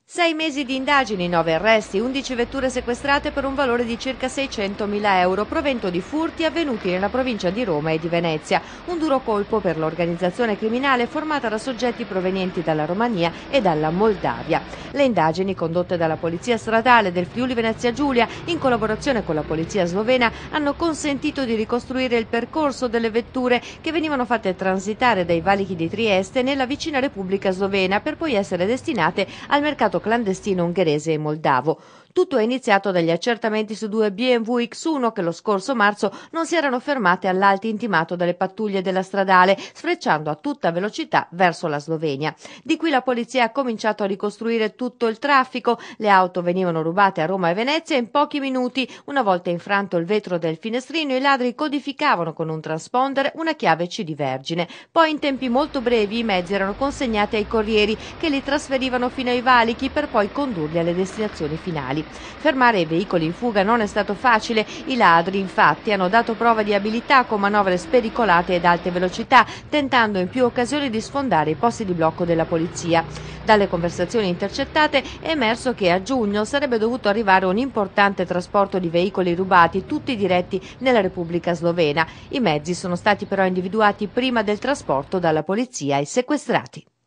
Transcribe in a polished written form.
6 mesi di indagini, 9 arresti, 11 vetture sequestrate per un valore di circa 600.000 euro, provento di furti avvenuti nella provincia di Roma e di Venezia. Un duro colpo per l'organizzazione criminale formata da soggetti provenienti dalla Romania e dalla Moldavia. Le indagini condotte dalla Polizia Stradale del Friuli Venezia Giulia, in collaborazione con la Polizia Slovena, hanno consentito di ricostruire il percorso delle vetture che venivano fatte transitare dai valichi di Trieste nella vicina Repubblica Slovena per poi essere destinate al mercato clandestino ungherese e moldavo. Tutto è iniziato dagli accertamenti su 2 BMW X1 che lo scorso marzo non si erano fermate all'alto intimato dalle pattuglie della Stradale, sfrecciando a tutta velocità verso la Slovenia. Di qui la polizia ha cominciato a ricostruire tutto il traffico. Le auto venivano rubate a Roma e Venezia in pochi minuti. Una volta infranto il vetro del finestrino, i ladri codificavano con un transponder una chiave CD vergine. Poi in tempi molto brevi i mezzi erano consegnati ai corrieri che li trasferivano fino ai valichi per poi condurli alle destinazioni finali. Fermare i veicoli in fuga non è stato facile. I ladri infatti hanno dato prova di abilità con manovre spericolate ed alte velocità, tentando in più occasioni di sfondare i posti di blocco della polizia. Dalle conversazioni intercettate è emerso che a giugno sarebbe dovuto arrivare un importante trasporto di veicoli rubati, tutti diretti nella Repubblica Slovena. I mezzi sono stati però individuati prima del trasporto dalla polizia e sequestrati.